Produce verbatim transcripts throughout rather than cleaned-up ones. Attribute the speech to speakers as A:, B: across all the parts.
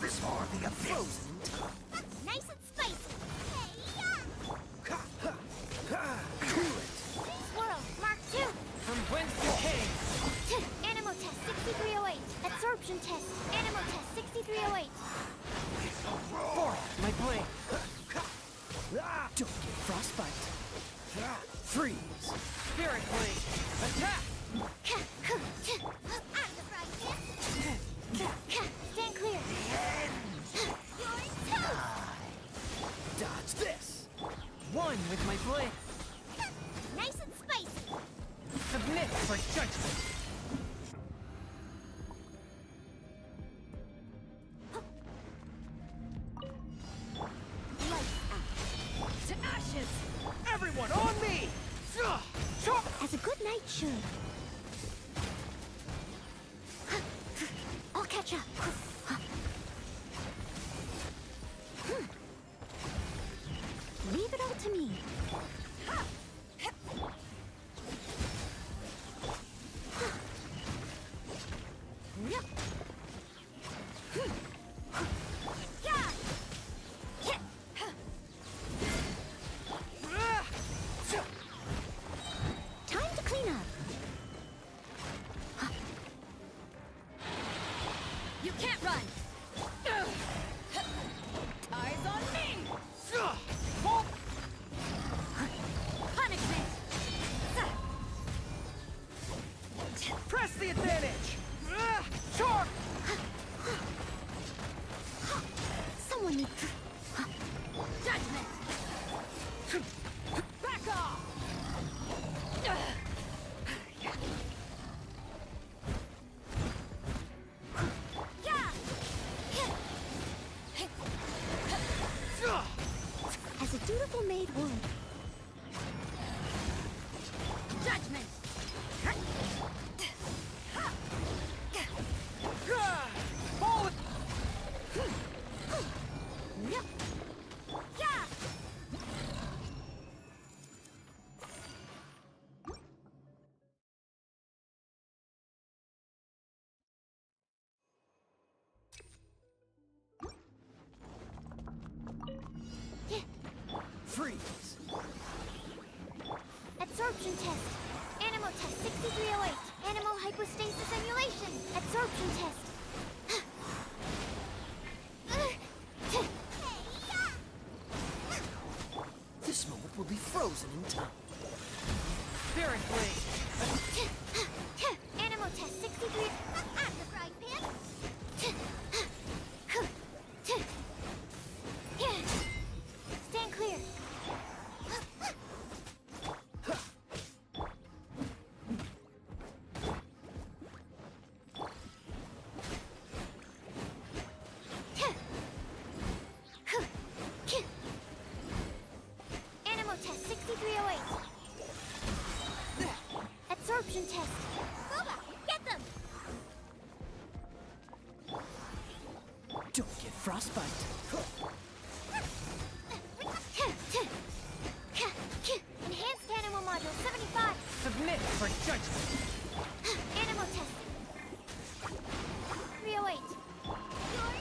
A: This for the frozen in time.
B: Nice and spicy.
A: Cool it.
B: Swirl, Mark two.
C: From whence you came.
B: Animal test sixty-three oh eight. Absorption test. Animal test sixty-three oh eight.
C: Forth, my blade.
A: Don't get frostbite. Freeze.
C: Spirit blade. Attack.
B: Out of the frying pan. Stand clear. You're toast.
A: Dodge this.
C: One with my blade.
B: Nice and spicy.
C: Submit for judgment.
B: Lights out. To ashes.
C: Everyone on me!
B: As a good knight should. I'll catch up. Leave it all to me. Time to clean up. You can't run. Eyes on me. Punishment.
C: Press the advantage! Shark!
B: Someone needs judgment.
C: Back off!
B: As a dutiful maid would. Judgment.
C: Hold it!
B: Yep. Yeah.
A: Freeze.
B: Absorption test. Animal test sixty-three oh eight. Animal hypostasis emulation. Absorption test.
A: This moment will be frozen in time.
C: Spirit blade.
B: Animal test sixty-three. Out of the frying pan. Stand clear. Animal test sixty-three oh eight. Absorption test. Boba, get them!
A: Don't get frostbite.
B: Enhanced animal module seventy-five.
C: Submit for judgment.
B: Animal test. three oh eight. You're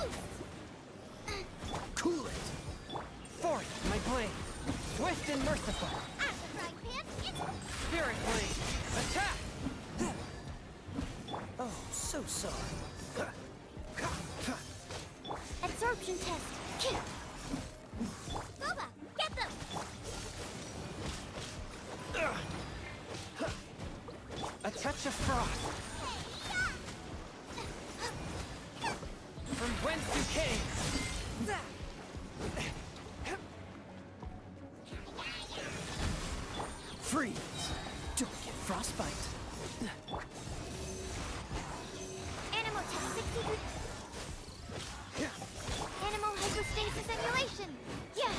B: toast!
A: Cool it.
C: Forth, my blade. Swift and merciful.
B: Out of the frying pan. It's
C: Spirit blade. Attack!
A: Oh, so sorry.
B: absorption test. Boba, get them!
C: A touch of frost. From whence you came.
A: Freeze! Don't get frostbite.
B: Animal test sixty-three. Animal hypostasis emulation. Yeah.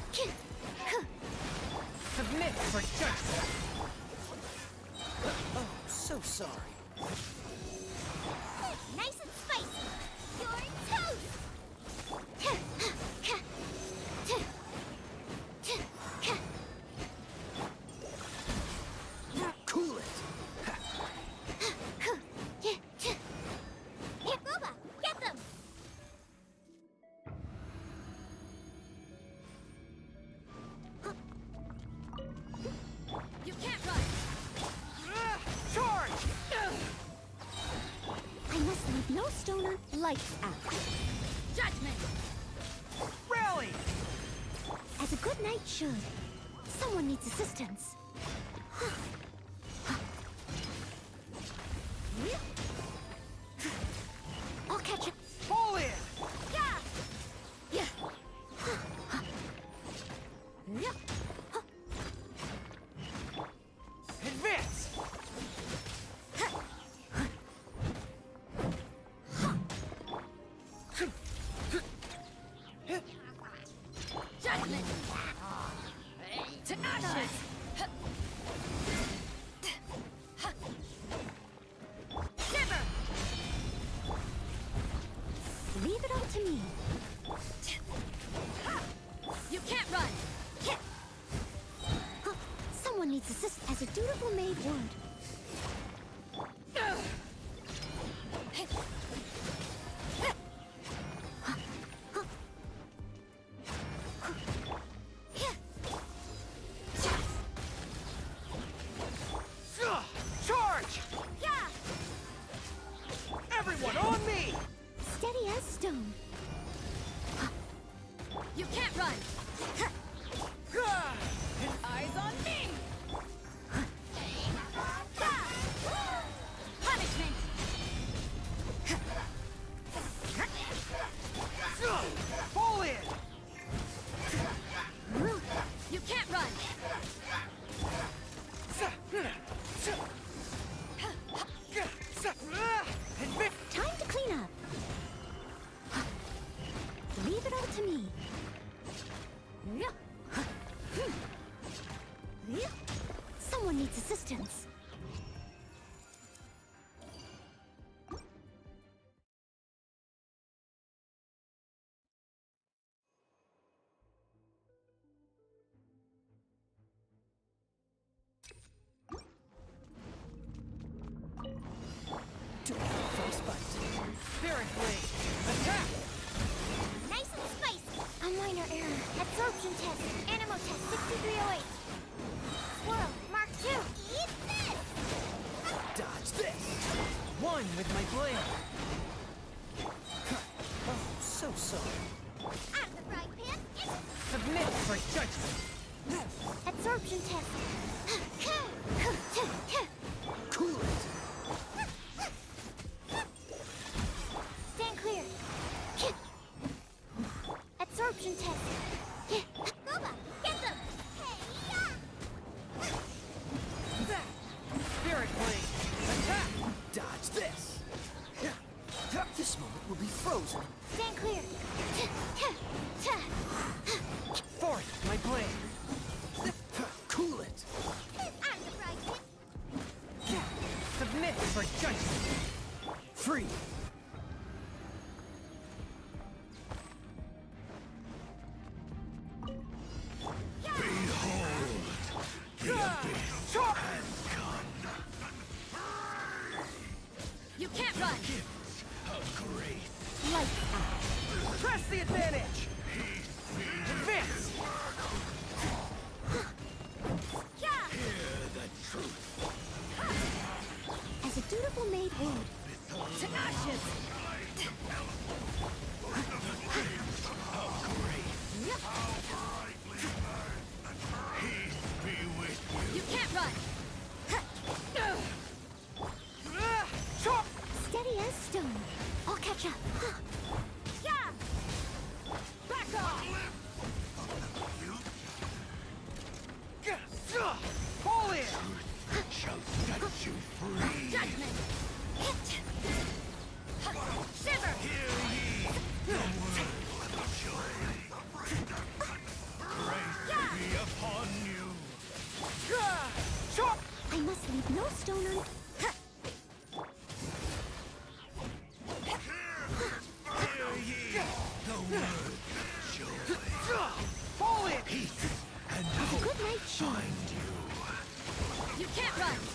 C: Submit for judgment.
A: Oh, so sorry.
B: Nice and spicy. You're toast.
A: Cool it.
B: Here, Boba, get them.
D: stone on lights out.
B: Judgment!
C: Rally!
D: As a good knight should. Someone needs assistance. I'll catch up.
C: Pull in!
B: Yeah!
D: Yeah.
C: Advance!
B: Judgment! To ashes! Shiver!
D: Leave it all to me.
B: You can't run!
D: Huh. Someone needs assistance as a dutiful maid would.
C: Charge!
B: Yeah!
C: Everyone on me!
D: Steady as stone.
B: You can't run! Eyes on me! Punishment!
C: Pull in!
B: You can't run!
D: Time to clean up. Leave it all to me. Someone needs assistance.
A: Don't get frostbite.
C: Spirit Blade! Attack!
B: Nice and spicy! A minor error. Absorption test. Animo test sixty-three oh eight. Swirl. Mark two. Eat this!
A: Dodge this.
C: One with my blade!
A: Oh, so sorry.
B: Out of the frying pan. It's
C: Submit for judgment!
B: absorption test.
A: Cool it.
B: Stand clear. Absorption test. Boba, get them! Hey-ya!
C: Spirit Blade! Attack!
A: Dodge this. This moment will be frozen.
B: Stand clear.
C: Forth my blade!
A: Cool it.
B: Out of the frying pan.
C: Submit for judgment!
A: Free.
B: You can't run!
D: Lights out.
C: Press the advantage! Advance!
B: Yeah!
D: As a dutiful maid would.
B: To ashes! You can't run!
C: Chop!
D: Steady as stone. I'll catch up.
B: Yeah! Back off!
C: Pull in!
B: Judgment! Shiver!
C: Chop!
D: I must leave no stone un...
C: Pull in!
D: As a good knight should.
B: You can't run!